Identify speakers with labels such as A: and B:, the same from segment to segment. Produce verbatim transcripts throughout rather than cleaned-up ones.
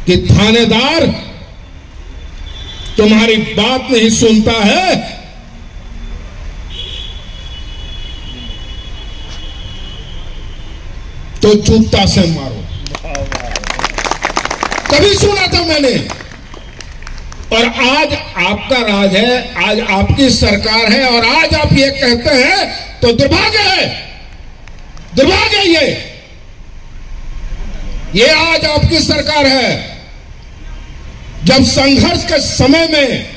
A: कि थानेदार तुम्हारी बात नहीं सुनता है तो जूता से मारो। कभी सुना था मैंने। और आज आपका राज है, आज आपकी सरकार है, और आज आप ये कहते हैं तो दुर्भाग्य है, दुर्भाग्य है ये ये आज आपकी सरकार है। जब संघर्ष के समय में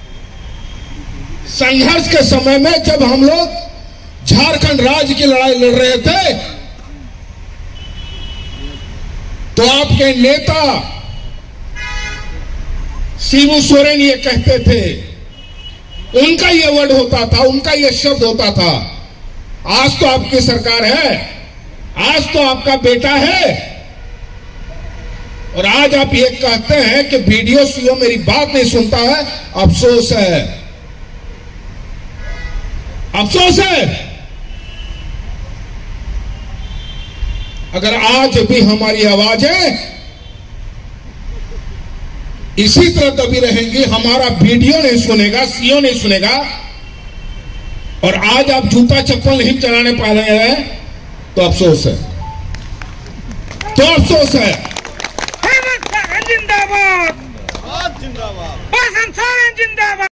A: संघर्ष के समय में जब हम लोग झारखंड राज्य की लड़ाई लड़ रहे थे तो आपके नेता शिबू सोरेन ये कहते थे, उनका ये वर्ड होता था, उनका ये शब्द होता था। आज तो आपकी सरकार है, आज तो आपका बेटा है, और आज आप ये कहते हैं कि वीडियो सीओ मेरी बात नहीं सुनता है। अफसोस है, अफसोस है। अगर आज भी हमारी आवाजें इसी तरह दबी रहेंगी, हमारा वीडियो नहीं सुनेगा, सीओ नहीं सुनेगा, और आज आप जूता चप्पल नहीं चलाने पा रहे हैं, तो अफसोस है, तो अफसोस है।
B: हेमंत जिंदाबाद, जिंदाबाद, बसंत सोरेन जिंदाबाद।